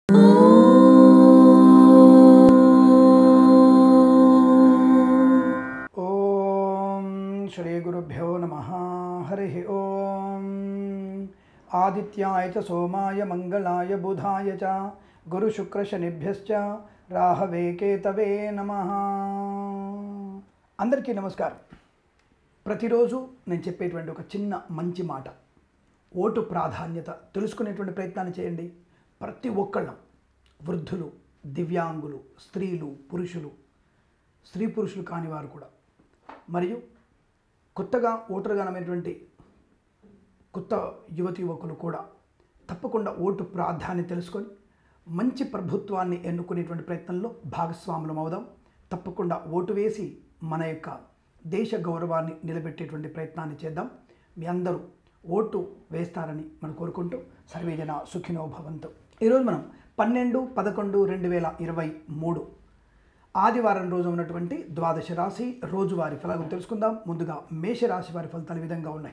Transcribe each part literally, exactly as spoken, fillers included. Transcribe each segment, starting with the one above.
ओम श्री गुरुभ्यो नमः। हरि ओम। आदित्याय च सोमाय मंगलाय बुधाय च गुरु शुक्र शनिभ्यश्च राहवे केतवे नमः। అందరికీ నమస్కారం। ప్రతిరోజు నేను చెప్పేటువంటి ఒక చిన్న మంచి మాట, ఓటు ప్రాధాన్యత తెలుసుకునేటువంటి ప్రయత్నాన్ని చేయండి। ప్రతి ఒక్కళ్ళం, వృద్ధులు, దివ్యాంగులు, స్త్రీలు, పురుషులు, స్త్రీ పురుషులు కాని వారు కూడా, మరియు కొత్తగా ఓటరుగా నమైనటువంటి కొత్త యువతి యువకులు కూడా తప్పకుండా ఓటు ప్రాధాన్యత తెలుసుకొని మంచి ప్రభుత్వాన్ని ఎన్నుకునేటువంటి ప్రయత్నంలో భాగస్వాములం అవుదాం। తప్పకుండా ఓటు వేసి మన యొక్క దేశ గౌరవాన్ని నిలబెట్టేటువంటి ప్రయత్నాన్ని చేద్దాం। మీ అందరూ ఓటు వేస్తారని మనం కోరుకుంటూ సర్వేజన సుఖినో భవంతు। ఈరోజు మనం పన్నెండు పదకొండు రెండు వేల ఇరవై మూడు ఆదివారం రోజు ఉన్నటువంటి ద్వాదశ రాశి రోజువారి ఫలాలను తెలుసుకుందాం। ముందుగా మేషరాశి వారి ఫలితాలు ఈ విధంగా ఉన్నాయి।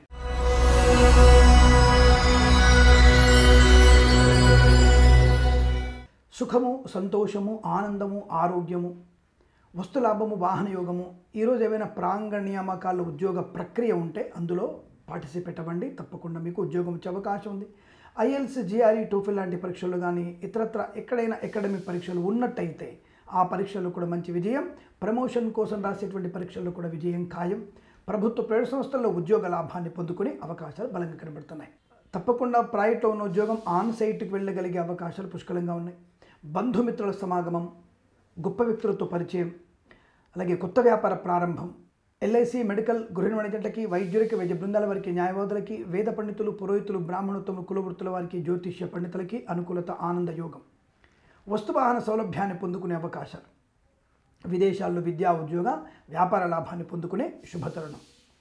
సుఖము, సంతోషము, ఆనందము, ఆరోగ్యము, వస్తులాభము, వాహన యోగము। ఈరోజు ఏమైనా ప్రాంగణ నియామకాల్లో ఉద్యోగ ప్రక్రియ ఉంటే అందులో పార్టిసిపేట్ అవ్వండి, తప్పకుండా మీకు ఉద్యోగం వచ్చే అవకాశం ఉంది। ఐఎల్స్, జిఆర్ఈ, టోఫెల్ లాంటి పరీక్షలు కానీ ఇతరత్ర ఎక్కడైనా అకాడమిక్ పరీక్షలు ఉన్నట్టయితే ఆ పరీక్షల్లో కూడా మంచి విజయం, ప్రమోషన్ కోసం రాసేటువంటి పరీక్షల్లో కూడా విజయం ఖాయం। ప్రభుత్వ ప్రైవేట్ సంస్థల్లో ఉద్యోగ లాభాన్ని పొందుకునే అవకాశాలు బలంగా కనబడుతున్నాయి। తప్పకుండా ప్రైవేట్లో ఉన్న ఉద్యోగం ఆన్ సైట్కి వెళ్ళగలిగే అవకాశాలు పుష్కలంగా ఉన్నాయి। బంధుమిత్రుల సమాగమం, గొప్ప వ్యక్తులతో పరిచయం, అలాగే కొత్త వ్యాపార ప్రారంభం, ఎల్ఐసి, మెడికల్, గృహ నిర్మాణజంటలకి, వైద్యులకి, వైద్య బృందాల వారికి, న్యాయవాదులకి, వేద పండితులు, పురోహితులు, బ్రాహ్మణోత్తములు, కులవృత్తుల వారికి, జ్యోతిష్య పండితులకి అనుకూలత, ఆనంద యోగం, వస్తువాహన సౌలభ్యాన్ని పొందుకునే అవకాశాలు, విదేశాల్లో విద్యా ఉద్యోగ వ్యాపార లాభాన్ని పొందుకునే శుభతరుణం,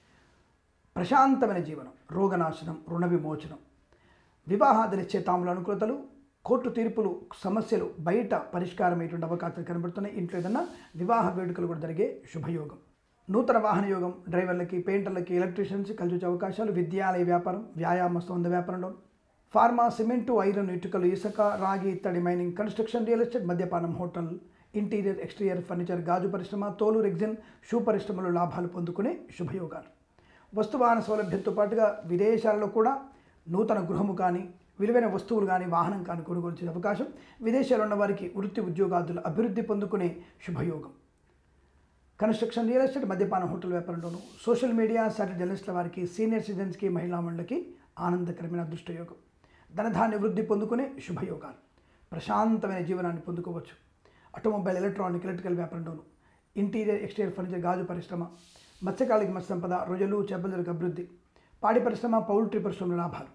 ప్రశాంతమైన జీవనం, రోగనాశనం, రుణ విమోచనం, వివాహాది నిశ్చయితాముల అనుకూలతలు, కోర్టు తీర్పులు, సమస్యలు బయట పరిష్కారమైనటువంటి అవకాశాలు కనబడుతున్నాయి। ఇంట్లో ఏదన్నా వివాహ వేడుకలు కూడా జరిగే శుభయోగం, నూతన వాహన యోగం, డ్రైవర్లకి, పెయింటర్లకి, ఎలక్ట్రీషియన్స్ కలిసి వచ్చే అవకాశాలు, విద్యాలయ వ్యాపారం, వ్యాయామ సంబంధ వ్యాపారంలో, ఫార్మా, సిమెంటు, ఐరన్, ఇటుకలు, ఇసుక, రాగి, ఇత్తడి, మైనింగ్, కన్స్ట్రక్షన్, రియల్ ఎస్టేట్, మద్యపానం, హోటల్, ఇంటీరియర్, ఎక్స్టీరియర్ ఫర్నిచర్, గాజు పరిశ్రమ, తోలు, రెగ్జిన్, షూ పరిశ్రమలో లాభాలు పొందుకునే శుభయోగాలు, వస్తువాహన సౌలభ్యంతో పాటుగా విదేశాల్లో కూడా నూతన గృహము కానీ, విలువైన వస్తువులు కానీ, వాహనం కానీ కొనుగోలు చేసే అవకాశం, విదేశాల్లో ఉన్న వారికి వృత్తి ఉద్యోగాదులు అభివృద్ధి పొందుకునే శుభయోగం, కన్స్ట్రక్షన్, రియల్ ఎస్టేట్, మద్యపానం, హోటల్ వ్యాపారంలోను, సోషల్ మీడియా, సాటిలైట్ జర్నలిస్టుల వారికి, సీనియర్ సిటిజన్స్కి, మహిళా మండలికి ఆనందకరమైన అదృష్టయోగం, ధనధాన్య వృద్ధి పొందుకునే శుభయోగాలు, ప్రశాంతమైన జీవనాన్ని పొందుకోవచ్చు, ఆటోమొబైల్, ఎలక్ట్రానిక్, ఎలక్ట్రికల్ వ్యాపారంలోను, ఇంటీరియర్, ఎక్స్టీరియర్ ఫర్నిచర్, గాజు పరిశ్రమ, మత్స్యకాలిక మత్స్య సంపద, రొయ్యలు, చేపలకు అభివృద్ధి, పాడి పరిశ్రమ, పౌల్ట్రీ పరిశ్రమల లాభాలు,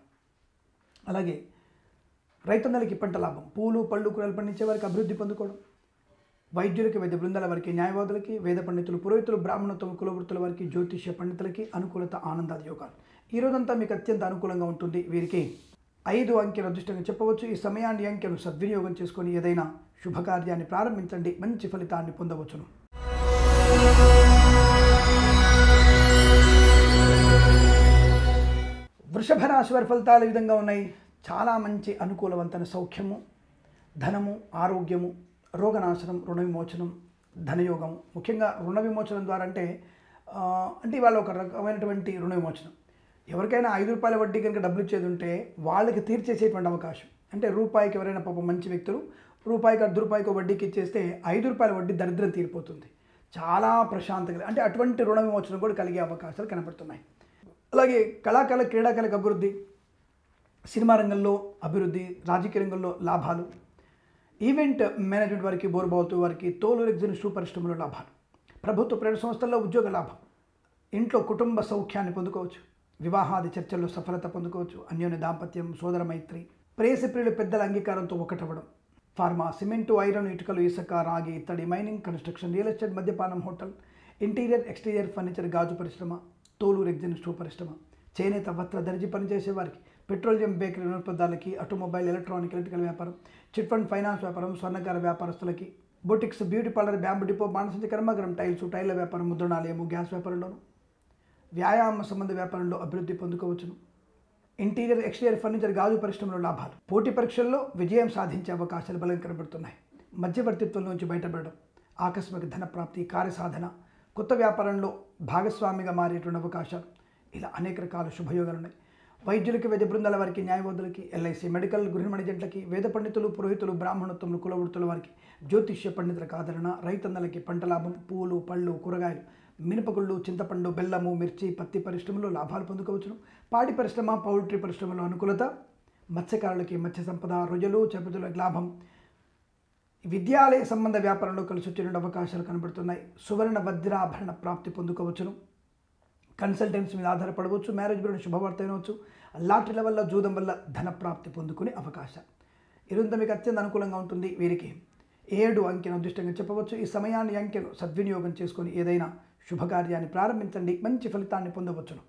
అలాగే రైతన్నలకి పంట లాభం, పూలు, పళ్ళు, కూరలు పండించే వారికి అభివృద్ధి పొందుకోవడం, వైద్యులకి, వైద్య బృందాల వారికి, న్యాయవాదులకి, వేద పండితులు, పురోహితులు, బ్రాహ్మణోత్తమ, కులవృత్తుల వారికి, జ్యోతిష్య పండితులకి అనుకూలత, ఆనందాది యోగాలు। ఈ రోజంతా మీకు అత్యంత అనుకూలంగా ఉంటుంది। వీరికి ఐదు అంకెల అదృష్టంగా చెప్పవచ్చు। ఈ సమయాన్ని, అంకెను సద్వినియోగం చేసుకొని ఏదైనా శుభకార్యాన్ని ప్రారంభించండి, మంచి ఫలితాన్ని పొందవచ్చును। వృషభ రాశి వారి ఫలితాలు ఈ విధంగా ఉన్నాయి। చాలా మంచి అనుకూలవంతమైన సౌఖ్యము, ధనము, ఆరోగ్యము, రోగనాశనం, రుణ విమోచనం, ధనయోగం, ముఖ్యంగా రుణ విమోచనం ద్వారా అంటే అంటే ఇవాళ ఒక రకమైనటువంటి రుణ విమోచనం, ఎవరికైనా ఐదు రూపాయల వడ్డీ కనుక డబ్బులు ఇచ్చేది ఉంటే వాళ్ళకి తీర్చేసేటువంటి అవకాశం, అంటే రూపాయికి ఎవరైనా పాపం మంచి వ్యక్తులు రూపాయికి అర్ధ రూపాయికి వడ్డీకి ఇచ్చేస్తే ఐదు రూపాయల వడ్డీ దరిద్రం తీరిపోతుంది, చాలా ప్రశాంతంగా, అంటే అటువంటి రుణ విమోచనం కూడా కలిగే అవకాశాలు కనబడుతున్నాయి। అలాగే కళాకాల, క్రీడాకాలకు అభివృద్ధి, సినిమా రంగంలో అభివృద్ధి, రాజకీయ రంగంలో లాభాలు, ఈవెంట్ మేనేజ్మెంట్ వారికి, బోర్బావుతూ వారికి, తోలు, రెగ్జిన్, షూ పరిశ్రమలో లాభాలు, ప్రభుత్వ ప్రైవేట్ సంస్థల్లో ఉద్యోగ లాభం, ఇంట్లో కుటుంబ సౌఖ్యాన్ని పొందుకోవచ్చు, వివాహాది చర్చల్లో సఫలత పొందుకోవచ్చు, అన్యోన్య దాంపత్యం, సోదర మైత్రి, ప్రేయసి ప్రియుల పెద్దల అంగీకారంతో ఒకటవ్వడం, ఫార్మా, సిమెంటు, ఐరన్, ఇటుకలు, ఇసుక, రాగి, ఇత్తడి, మైనింగ్, కన్స్ట్రక్షన్, రియల్ ఎస్టేట్, మద్యపానం, హోటల్, ఇంటీరియర్, ఎక్స్టీరియర్ ఫర్నిచర్, గాజు పరిశ్రమ, తోలు, రెగ్జిన్, షూ పరిశ్రమ, చేనేత, వస్త్ర, దర్జీ పనిచేసే వారికి, పెట్రోలియం, బేకరీ వినోత్పదాలకి, ఆటోమొబైల్, ఎలక్ట్రానిక్, ఎలక్ట్రికల్ వ్యాపారం, చిట్ ఫండ్ ఫైనాన్స్ వ్యాపారం, స్వర్ణకార వ్యాపారస్తులకి, boutiques, beauty parlour, bamboo depot, మానసిక కర్మాగారం, టైల్స్, టైల్ల వ్యాపారం, ముద్రణాలయము, గ్యాస్ వ్యాపారంలోను, వ్యాయామ సంబంధ వ్యాపారంలో అభివృద్ధి పొందుకోవచ్చును, ఇంటీరియర్ ఎక్స్టీరియర్ ఫర్నిచర్ గాజు పరిశ్రమలో లాభాలు. పోటీ పరీక్షల్లో విజయం సాధించే అవకాశాలు బలంగా కనబడుతున్నాయి. మధ్యవర్తిత్వం నుంచి బయటపడడం, ఆకస్మిక ధన ప్రాప్తి, కార్యసాధన, కొత్త వ్యాపారంలో భాగస్వామిగా మారేటువంటి అవకాశాలు, ఇలా అనేక రకాల శుభయోగాలు ఉన్నాయి. వైద్యులకి, వైద్య బృందాల వారికి, న్యాయవాదులకి, ఎల్ఐసి మెడికల్, గృహిణి ఏజెంట్లకి, వేద పండితులు, పురోహితులు, బ్రాహ్మణత్వములు, కులవృత్తుల వారికి, జ్యోతిష్య పండితులకు ఆదరణ, రైతన్నలకి పంట లాభం, పూలు, పళ్ళు, కూరగాయలు, మినపగుళ్ళు, చింతపండు, బెల్లము, మిర్చి, పత్తి పరిశ్రమలో లాభాలు పొందుకోవచ్చును. పాడి పరిశ్రమ, పౌల్ట్రీ పరిశ్రమలో అనుకూలత, మత్స్యకారులకి మత్స్య సంపద, రొయ్యలు, చేపలకు లాభం, విద్యాలయ సంబంధ వ్యాపారంలో కలిసి వచ్చే అవకాశాలు కనబడుతున్నాయి. సువర్ణ వజ్రాభరణ ప్రాప్తి పొందుకోవచ్చును. కన్సల్టెన్సీ మీద ఆధారపడవచ్చు. మ్యారేజ్ గురించి శుభవార్త వినవచ్చు. లాటరీల వల్ల, జూదం వల్ల ధన ప్రాప్తి పొందుకునే అవకాశం. ఇదంతా మీకు అత్యంత అనుకూలంగా ఉంటుంది. వీరికి ఏడు అంకెను అదృష్టంగా చెప్పవచ్చు. ఈ సమయాన్ని అంకెను సద్వినియోగం చేసుకొని ఏదైనా శుభకార్యాన్ని ప్రారంభించండి, మంచి ఫలితాన్ని పొందవచ్చును.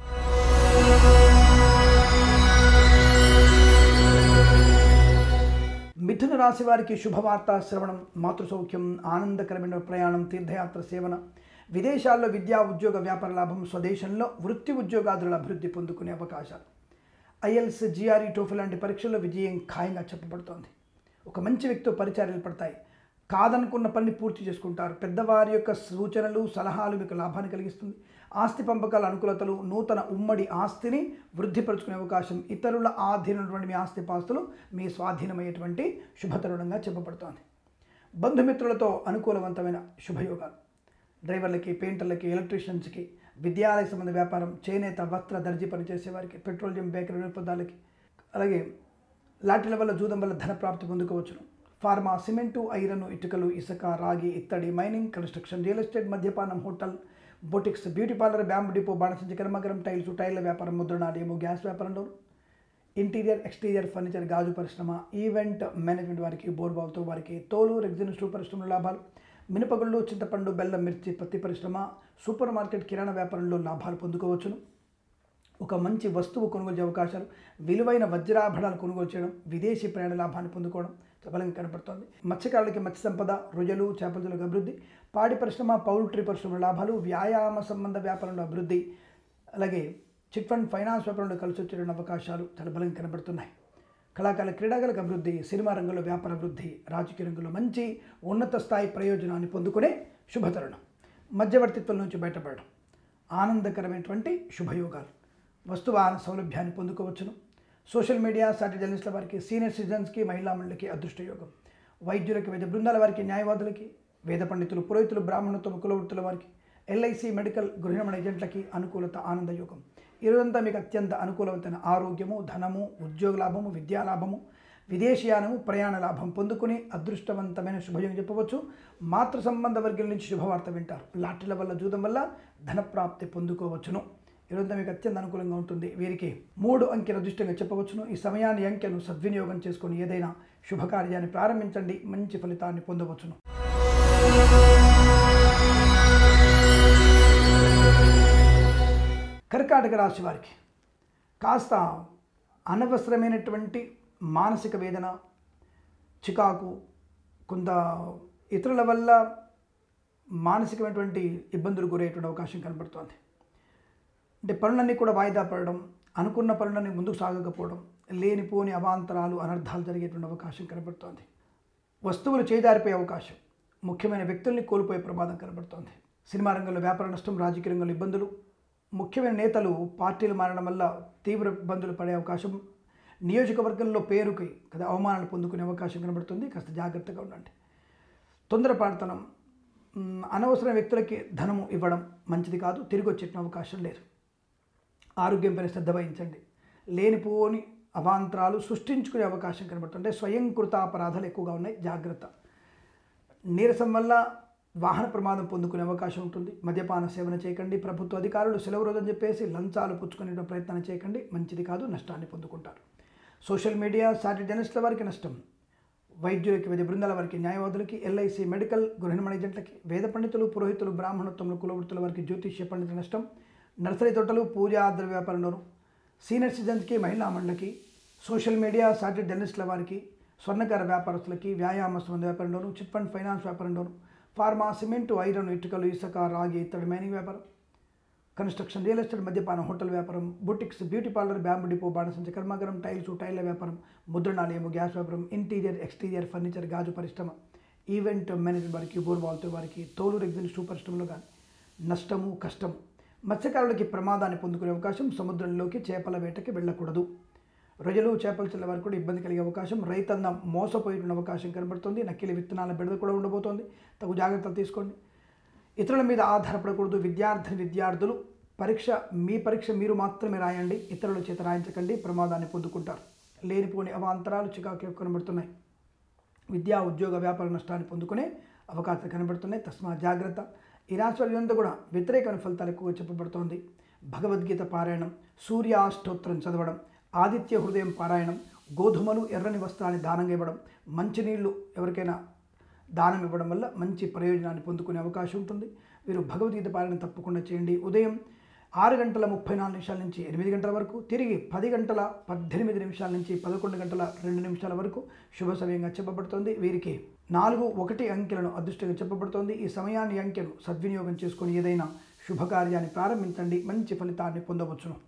మిథున రాశి వారికి శుభవార్త శ్రవణం, మాతృసౌఖ్యం, ఆనందకరమైన ప్రయాణం, తీర్థయాత్ర సేవన, విదేశాల్లో విద్యా, ఉద్యోగ, వ్యాపార లాభం, స్వదేశంలో వృత్తి ఉద్యోగాదుల అభివృద్ధి పొందుకునే అవకాశాలు. ఐఎల్స్, జిఆర్ఈ, టోఫెల్ లాంటి పరీక్షల్లో విజయం ఖాయంగా చెప్పబడుతోంది. ఒక మంచి వ్యక్తితో పరిచయాలు ఏర్పడతాయి. కాదనుకున్న పని పూర్తి చేసుకుంటారు. పెద్దవారి యొక్క సూచనలు, సలహాలు మీకు లాభాన్ని కలిగిస్తుంది. ఆస్తి పంపకాల అనుకూలతలు, నూతన ఉమ్మడి ఆస్తిని వృద్ధిపరుచుకునే అవకాశం, ఇతరుల ఆధీనమైనటువంటి మీ ఆస్తి పాస్తులు మీ స్వాధీనమయ్యేటువంటి శుభతరుణంగా చెప్పబడుతోంది. బంధుమిత్రులతో అనుకూలవంతమైన శుభయోగాలు. డ్రైవర్లకి, పెయింటర్లకి, ఎలక్ట్రీషియన్స్కి, విద్యాలయ సంబంధ వ్యాపారం, చేనేత, వస్త్ర, దర్జీ పనిచేసే వారికి, పెట్రోలియం, బేకరీ వినోదాలకి, అలాగే లాటరీల వల్ల, జూదం వల్ల ధన ప్రాప్తి పొందుకోవచ్చును. ఫార్మా, సిమెంటు, ఐరన్, ఇటుకలు, ఇసుక, రాగి, ఇత్తడి, మైనింగ్, కన్స్ట్రక్షన్, రియల్ ఎస్టేట్, మద్యపానం, hotel, boutiques, beauty parlour, bamboo depot, బాణసంచి, కర్మగరం, టైల్స్, టైర్ల వ్యాపారం, ముద్రణాలయము, గ్యాస్ వ్యాపారంలో, ఇంటీరియర్ ఎక్స్టీరియర్ ఫర్నిచర్ గాజు పరిశ్రమ, ఈవెంట్ మేనేజ్మెంట్ వారికి, బోర్బావుతో వారికి, తోలు, రెగ్జిన్ స్టూ పరిశ్రమల లాభాలు, మినపగుళ్ళు, చింతపండు, బెల్లం, మిర్చి, పత్తి పరిశ్రమ, సూపర్ మార్కెట్, కిరాణా వ్యాపారంలో లాభాలు పొందుకోవచ్చును. ఒక మంచి వస్తువు కొనుగోలు చేసే అవకాశాలు, విలువైన వజ్రాభరణాలు కొనుగోలు చేయడం, విదేశీ ప్రయాణ లాభాన్ని పొందుకోవడం బలంగా కనపడుతోంది. మత్స్యకారులకి మత్స్య సంపద, రొయ్యలు, చేపలకు అభివృద్ధి, పాడి పరిశ్రమ, పౌల్ట్రీ పరిశ్రమ లాభాలు, వ్యాయామ సంబంధ వ్యాపారంలో అభివృద్ధి, అలాగే చిట్ ఫండ్ ఫైనాన్స్ వ్యాపారంలో కలిసి వచ్చే అవకాశాలు చాలా బలంగా కనబడుతున్నాయి. కళాకారుల, క్రీడాకారులకు అభివృద్ధి, సినిమా రంగంలో వ్యాపార అభివృద్ధి, రాజకీయ రంగంలో మంచి ఉన్నత స్థాయి ప్రయోజనాన్ని పొందుకునే శుభతరుణం. మధ్యవర్తిత్వం నుంచి బయటపడడం, ఆనందకరమైనటువంటి శుభయోగాలు, వస్తువాహన సౌలభ్యాన్ని పొందుకోవచ్చును. సోషల్ మీడియా, సాటి జర్నలిస్టుల వారికి, సీనియర్ సిటిజన్స్కి, మహిళా మండలికి అదృష్టయోగం. వైద్యులకి, వైద్య బృందాల వారికి, న్యాయవాదులకి, వేద పండితులు, పురోహితులు, బ్రాహ్మణత్వం, కులవృత్తుల వారికి, ఎల్ఐసి మెడికల్, గృహిణి ఏజెంట్లకి అనుకూలత, ఆనందయోగం. ఈరోజంతా మీకు అత్యంత అనుకూలవంతమైన ఆరోగ్యము, ధనము, ఉద్యోగ లాభము, విద్యా లాభము, విదేశీయానము, ప్రయాణ లాభం పొందుకుని అదృష్టవంతమైన శుభయోగం చెప్పవచ్చు. మాతృ సంబంధ వర్గం నుంచి శుభవార్త వింటారు. లాటరీల వల్ల, జూదం వల్ల ధన ప్రాప్తి పొందుకోవచ్చును. ఈరోజు మీకు అత్యంత అనుకూలంగా ఉంటుంది. వీరికి మూడు అంకెల అదృష్టంగా చెప్పవచ్చును. ఈ సమయాన్ని, అంకెను సద్వినియోగం చేసుకొని ఏదైనా శుభకార్యాన్ని ప్రారంభించండి, మంచి ఫలితాన్ని పొందవచ్చును. కర్కాటక రాశి వారికి కాస్త అనవసరమైనటువంటి మానసిక వేదన, చికాకు, కొంత ఇతరుల వల్ల మానసికమైనటువంటి ఇబ్బందులు గురయ్యేటువంటి అవకాశం కనబడుతోంది. అంటే పనులన్నీ కూడా వాయిదా పడడం, అనుకున్న పనులన్నీ ముందుకు సాగకపోవడం, లేనిపోని అవాంతరాలు, అనర్థాలు జరిగేటువంటి అవకాశం కనబడుతోంది. వస్తువులు చేజారిపోయే అవకాశం, ముఖ్యమైన వ్యక్తుల్ని కోల్పోయే ప్రమాదం కనబడుతోంది. సినిమా రంగంలో వ్యాపార నష్టం, రాజకీయ రంగంలో ఇబ్బందులు, ముఖ్యమైన నేతలు పార్టీలు మారడం వల్ల తీవ్ర ఇబ్బందులు పడే అవకాశం, నియోజకవర్గంలో పేరుకి కదా అవమానాలు పొందుకునే అవకాశం కనబడుతుంది. కాస్త జాగ్రత్తగా ఉండండి. తొందరపాటుతనం, అనవసర వ్యక్తులకి ధనము ఇవ్వడం మంచిది కాదు, తిరిగి వచ్చే అవకాశం లేదు. ఆరోగ్యంపై శ్రద్ధ వహించండి. లేనిపోని అవాంతరాలు సృష్టించుకునే అవకాశం కనబడుతుంది. స్వయంకృత అపరాధాలు ఎక్కువగా ఉన్నాయి, జాగ్రత్త. నీరసం వల్ల వాహన ప్రమాదం పొందుకునే అవకాశం ఉంటుంది. మద్యపాన సేవన చేయకండి. ప్రభుత్వ అధికారులు సెలవు రోజని చెప్పేసి లంచాలు పుచ్చుకునే ప్రయత్నం చేయకండి, మంచిది కాదు, నష్టాన్ని పొందుకుంటారు. సోషల్ మీడియా, సాటి జర్నలిస్టుల వారికి నష్టం. వైద్యులకి, వైద్య బృందాల వారికి, న్యాయవాదులకి, ఎల్ఐసి మెడికల్, గృహిణి ఏజెంట్లకి, వేద పండితులు, పురోహితులు, బ్రాహ్మణత్వంలో, కులవృత్తుల వారికి, జ్యోతిష్య పండితుల నష్టం. నర్సరీ తోటలు, పూజా ద్రవ్య వ్యాపారంలోను, సీనియర్ సిటిజన్స్కి, మహిళా మండలికి, సోషల్ మీడియా, సాటి జర్నలిస్టుల వారికి, స్వర్ణకార వ్యాపారస్తులకి, వ్యాయామ సంబంధ వ్యాపారంలోను, చిట్ ఫండ్ ఫైనాన్స్ వ్యాపారంలోను, ఫార్మా, సిమెంటు, ఐరన్, ఇటుకలు, ఇసుక, రాగి, ఇత్తడి, మైనింగ్ వ్యాపారం, కన్స్ట్రక్షన్, రియల్ ఎస్టేట్, మద్యపానం, హోటల్ వ్యాపారం, boutiques, beauty parlour, bamboo depot, బాణసంచ కర్మాగారం, టైల్స్, టైల్ల వ్యాపారం, ముద్రణాలయము, గ్యాస్ వ్యాపారం, ఇంటీరియర్, ఎక్స్టీరియర్, ఫర్నిచర్, గాజు పరిశ్రమ, ఈవెంట్ మేనేజ్మెంట్ వారికి, బోర్వాల్తో వారికి, తోలు రెగ్జిన్ షూ పరిశ్రమలో కానీ నష్టము, కష్టము. మత్స్యకారులకి ప్రమాదాన్ని పొందుకునే అవకాశం, సముద్రంలోకి చేపల వేటకి వెళ్ళకూడదు. రొయ్యలు, చేపలు చెల్లె వారికి కూడా ఇబ్బంది కలిగే అవకాశం, రైతన్న మోసపోయిన అవకాశం కనబడుతుంది. నకిలీ విత్తనాల బెడద కూడా ఉండబోతోంది, తగు జాగ్రత్తలు తీసుకోండి. ఇతరుల మీద ఆధారపడకూడదు. విద్యార్థిని విద్యార్థులు పరీక్ష మీ పరీక్ష మీరు మాత్రమే రాయండి, ఇతరుల చేత రాయించకండి, ప్రమాదాన్ని పొందుకుంటారు. లేనిపోని అవాంతరాలు చికాకు కనబడుతున్నాయి. విద్యా ఉద్యోగ వ్యాపార నష్టాన్ని పొందుకునే అవకాశాలు కనబడుతున్నాయి, తస్మా జాగ్రత్త. ఈ రాశి వారి కూడా వ్యతిరేకమైన ఫలితాలు ఎక్కువగా చెప్పబడుతోంది. భగవద్గీత పారాయణం, సూర్యాష్టోత్తరం చదవడం, ఆదిత్య హృదయం పారాయణం, గోధుమలు, ఎర్రని వస్త్రాన్ని దానంగా ఇవ్వడం, మంచినీళ్ళు ఎవరికైనా దానం ఇవ్వడం వల్ల మంచి ప్రయోజనాన్ని పొందుకునే అవకాశం ఉంటుంది. మీరు భగవద్గీత పారాయణ తప్పకుండా చేయండి. ఉదయం ఆరు గంటల ముప్పై నాలుగు నిమిషాల నుంచి ఎనిమిది గంటల వరకు, తిరిగి పది గంటల పద్దెనిమిది నిమిషాల నుంచి పదకొండు గంటల రెండు నిమిషాల వరకు శుభ సమయంగా చెప్పబడుతోంది. వీరికి నాలుగు ఒకటి అంకెలను అదృష్టంగా చెప్పబడుతోంది. ఈ సమయాన్ని అంకెను సద్వినియోగం చేసుకొని ఏదైనా శుభకార్యాన్ని ప్రారంభించండి, మంచి ఫలితాన్ని పొందవచ్చును.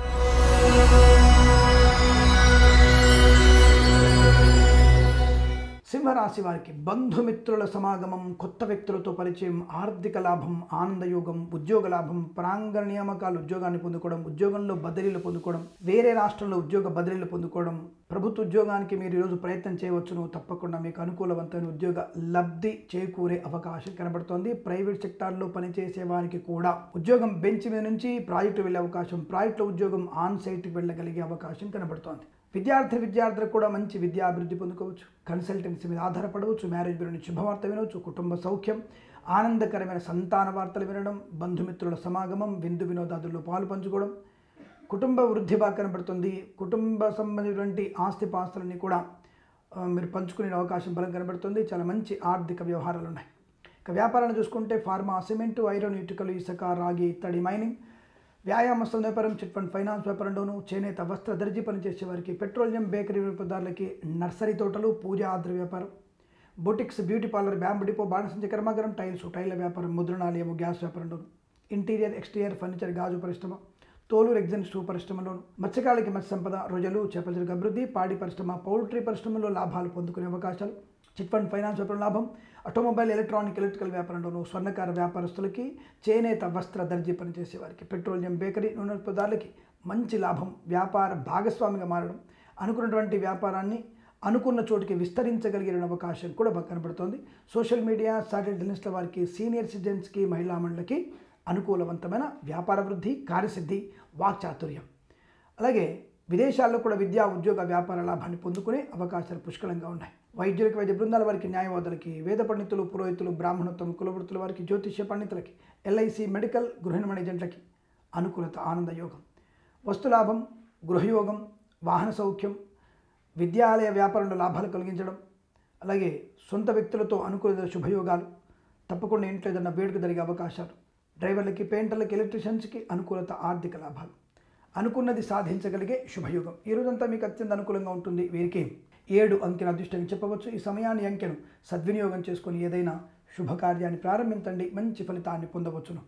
సింహరాశి వారికి బంధుమిత్రుల సమాగమం, కొత్త వ్యక్తులతో పరిచయం, ఆర్థిక లాభం, ఆనందయోగం, ఉద్యోగ లాభం, ప్రాంగణ నియామకాలు, ఉద్యోగాన్ని పొందుకోవడం, ఉద్యోగంలో బదిలీలు పొందుకోవడం, వేరే రాష్ట్రంలో ఉద్యోగ బదిలీలు పొందుకోవడం, ప్రభుత్వ ఉద్యోగానికి మీరు ఈరోజు ప్రయత్నం చేయవచ్చును. తప్పకుండా మీకు అనుకూలవంతమైన ఉద్యోగ లబ్ధి చేకూరే అవకాశం కనబడుతోంది. ప్రైవేట్ సెక్టార్లో పనిచేసే వారికి కూడా ఉద్యోగం బెంచ్ మీద నుంచి ప్రాజెక్టు వెళ్ళే అవకాశం, ప్రాజెక్టులో ఉద్యోగం ఆన్ సైట్కి వెళ్ళగలిగే అవకాశం కనబడుతోంది. విద్యార్థి విద్యార్థులకు కూడా మంచి విద్యా అభివృద్ధి పొందుకోవచ్చు. కన్సల్టెన్సీ మీద ఆధారపడవచ్చు. మ్యారేజ్ బ్యూరోని శుభవార్త వినవచ్చు. కుటుంబ సౌఖ్యం, ఆనందకరమైన సంతాన వార్తలు వినడం, బంధుమిత్రుల సమాగమం, విందు వినోదాదుల్లో పాలు పంచుకోవడం, కుటుంబ వృద్ధి బాగా కనబడుతుంది. కుటుంబ సంబంధించినటువంటి ఆస్తిపాస్తులన్నీ కూడా మీరు పంచుకునే అవకాశం బలం కనబడుతుంది. చాలా మంచి ఆర్థిక వ్యవహారాలు ఉన్నాయి. ఇక వ్యాపారాన్ని చూసుకుంటే ఫార్మా, సిమెంటు, ఐరన్, ఇటుకలు, ఇసుక, రాగి, ఇత్తడి, మైనింగ్, వ్యాయామస్తుల వ్యాపారం, చిట్ ఫండ్ ఫైనాన్స్ వ్యాపారంలోను, చేనేత, వస్త్ర, దర్జీ పనిచేసే వారికి, పెట్రోలియం, బేకరీ వినియోగదారులకి, నర్సరీ తోటలు, పూజా ఆద్ర వ్యాపారం, boutiques, beauty parlour, bamboo depot, బాణసంచ కర్మాగారం, టైల్స్, టైల్ల వ్యాపారం, ముద్రణాలయము, గ్యాస్ వ్యాపారంలోను, ఇంటీరియర్, ఎక్స్టీరియర్, ఫర్నిచర్, గాజు పరిశ్రమ, తోలు రెగ్జిన్ షూ పరిశ్రమలోను, మత్స్యకారులకి మత్స్య సంపద, రొయ్యలు, చేపల అభివృద్ధి, పాడి పరిశ్రమ, పౌల్ట్రీ పరిశ్రమలో లాభాలు పొందుకునే అవకాశాలు, చిట్ ఫండ్ ఫైనాన్స్ వ్యాపారం లాభం, ఆటోమొబైల్, ఎలక్ట్రానిక్, ఎలక్ట్రికల్ వ్యాపారంలోను, స్వర్ణకార వ్యాపారస్తులకి, చేనేత, వస్త్ర, దర్జీ పనిచేసే వారికి, పెట్రోలియం, బేకరీ, నూనె పదార్థాలకి మంచి లాభం, వ్యాపార భాగస్వామిగా మారడం, అనుకున్నటువంటి వ్యాపారాన్ని అనుకున్న చోటికి విస్తరించగలిగిన అవకాశం కూడా కనబడుతోంది. సోషల్ మీడియా, సాటిలైట్ జర్నలిస్టుల వారికి, సీనియర్ సిటిజన్స్కి, మహిళా మండలికి అనుకూలవంతమైన వ్యాపార వృద్ధి, కార్యసిద్ధి, వాక్చాతుర్యం. అలాగే విదేశాల్లో కూడా విద్యా ఉద్యోగ వ్యాపార లాభాన్ని పొందుకునే అవకాశాలు పుష్కలంగా ఉన్నాయి. వైద్యులకి, వైద్య బృందాల వారికి, న్యాయవాదులకి, వేద పండితులు, పురోహితులు, బ్రాహ్మణత్వం, కులవృత్తుల వారికి, జ్యోతిష్య పండితులకి, ఎల్ఐసి, మెడికల్, గృహ నిర్మాణ ఏజెంట్లకి అనుకూలత, ఆనందయోగం, వస్తులాభం, గృహయోగం, వాహన సౌఖ్యం, విద్యాలయ వ్యాపారంలో లాభాలు కలిగించడం, అలాగే సొంత వ్యక్తులతో అనుకూల శుభయోగాలు, తప్పకుండా ఇంట్లో ఏదైనా వేడుక జరిగే అవకాశాలు, డ్రైవర్లకి, పెయింటర్లకి, ఎలక్ట్రీషియన్స్కి అనుకూలత, ఆర్థిక లాభాలు, అనుకున్నది సాధించగలిగే శుభయోగం. ఈ రోజంతా మీకు అత్యంత అనుకూలంగా ఉంటుంది. వీరికి ఏడు అంకెను అదృష్టంగా చెప్పవచ్చు. ఈ సమయాన్ని అంకెను సద్వినియోగం చేసుకొని ఏదైనా శుభకార్యాన్ని ప్రారంభించండి, మంచి ఫలితాన్ని పొందవచ్చును.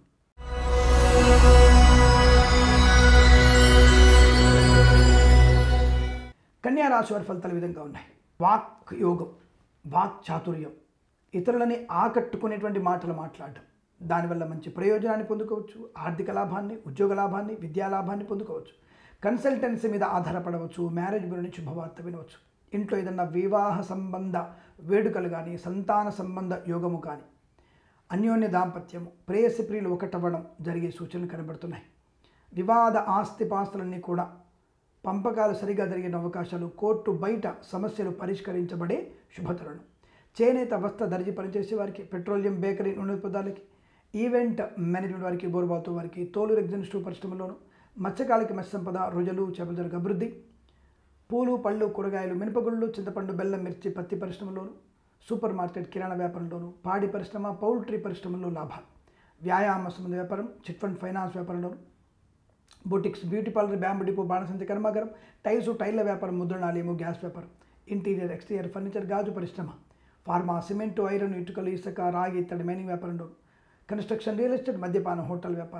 కన్యా రాశి వారి ఫలితాలు విధంగా ఉన్నాయి. వాక్ యోగం, వాక్ చాతుర్యం, ఇతరులని ఆకట్టుకునేటువంటి మాటలు మాట్లాడడం, దానివల్ల మంచి ప్రయోజనాన్ని పొందుకోవచ్చు. ఆర్థిక లాభాన్ని, ఉద్యోగ లాభాన్ని, విద్యా లాభాన్ని పొందుకోవచ్చు. కన్సల్టెన్సీ మీద ఆధారపడవచ్చు. మ్యారేజ్ బ్యూరోని శుభవార్త వినవచ్చు. ఇంట్లో ఏదన్నా వివాహ సంబంధ వేడుకలు కానీ, సంతాన సంబంధ యోగము కానీ, అన్యోన్య దాంపత్యము, ప్రేయసి ప్రియులు ఒకటవ్వడం జరిగే సూచనలు కనబడుతున్నాయి. వివాద ఆస్తిపాస్తులన్నీ కూడా పంపకాలు సరిగా జరిగిన అవకాశాలు, కోర్టు బయట సమస్యలు పరిష్కరించబడే శుభతరుణం. చేనేత, వస్త్ర, దర్జీ పనిచేసే వారికి, పెట్రోలియం, బేకరీ, నూనె పదార్థాలకి, ఈవెంట్ మేనేజ్మెంట్ వారికి, బోర్బాతు వారికి, తోలు రెగ్జిన్ షూ పరిశ్రమలోను, మత్స్యకాలకి మత్స్య సంపద, రొయ్యలు, చేపల అభివృద్ధి, పూలు, పళ్ళు, కూరగాయలు, మినపగుళ్ళు, చింతపండు, బెల్లం, మిర్చి, పత్తి పరిశ్రమలోను, సూపర్ మార్కెట్, కిరాణా వ్యాపారంలోను, పాడి పరిశ్రమ, పౌల్ట్రీ పరిశ్రమలో లాభాలు, వ్యాయామ సంబంధ వ్యాపారం, చిట్ ఫండ్ ఫైనాన్స్ వ్యాపారంలోను, boutiques, beauty parlour, bamboo depot, బాణసంచ కర్మాగారం, టైల్స్, టైల్ల వ్యాపారం, ముద్రణాలయము, గ్యాస్ వ్యాపారం, ఇంటీరియర్, ఎక్స్టీరియర్, ఫర్నిచర్, గాజు పరిశ్రమ, ఫార్మా, సిమెంటు, ఐరన్, ఇటుకలు, ఇసుక, రాగి, ఇత్తడి, మైనింగ్ వ్యాపారంలో, కన్స్ట్రక్షన్, రియల్ ఎస్టేట్, మద్యపానం, హోటల్ వ్యాపారం,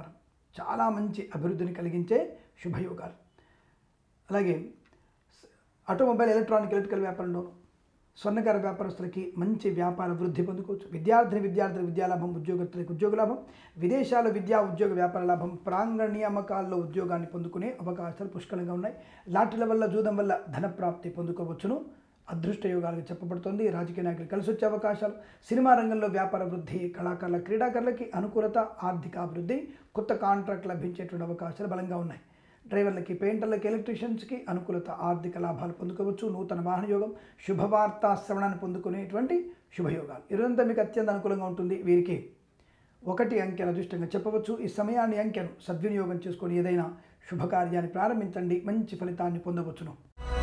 చాలా మంచి అభివృద్ధిని కలిగించే శుభయోగాలు. అలాగే ఆటోమొబైల్, ఎలక్ట్రానిక్, ఎలక్ట్రికల్ వ్యాపారంలోను, స్వర్ణకార వ్యాపారస్తులకి మంచి వ్యాపార వృద్ధి పొందుకోవచ్చు. విద్యార్థిని విద్యార్థుల విద్యాలాభం, ఉద్యోగస్తులకు ఉద్యోగ లాభం, విదేశాల విద్యా ఉద్యోగ వ్యాపార లాభం, ప్రాంగణ నియామకాల్లో ఉద్యోగాన్ని పొందుకునే అవకాశాలు పుష్కలంగా ఉన్నాయి. లాటరీల వల్ల, జూదం వల్ల ధనప్రాప్తి పొందుకోవచ్చును. అదృష్ట యోగాలుగా చెప్పబడుతోంది. రాజకీయ నాయకులు కలిసి వచ్చే అవకాశాలు, సినిమా రంగంలో వ్యాపార వృద్ధి, కళాకారుల, క్రీడాకారులకి అనుకూలత, ఆర్థిక అభివృద్ధి, కొత్త కాంట్రాక్ట్ లభించేటువంటి అవకాశాలు బలంగా ఉన్నాయి. డ్రైవర్లకి, పెయింటర్లకి, ఎలక్ట్రీషియన్స్కి అనుకూలత, ఆర్థిక లాభాలు పొందుకోవచ్చు. నూతన వాహన యోగం, శుభవార్తా శ్రవణాన్ని పొందుకునేటువంటి శుభయోగాలు. ఇదంతా మీకు అత్యంత అనుకూలంగా ఉంటుంది. వీరికి ఒకటి అంకెను అదృష్టంగా చెప్పవచ్చు. ఈ సమయాన్ని, అంకెను సద్వినియోగం చేసుకొని ఏదైనా శుభకార్యాన్ని ప్రారంభించండి, మంచి ఫలితాన్ని పొందవచ్చును.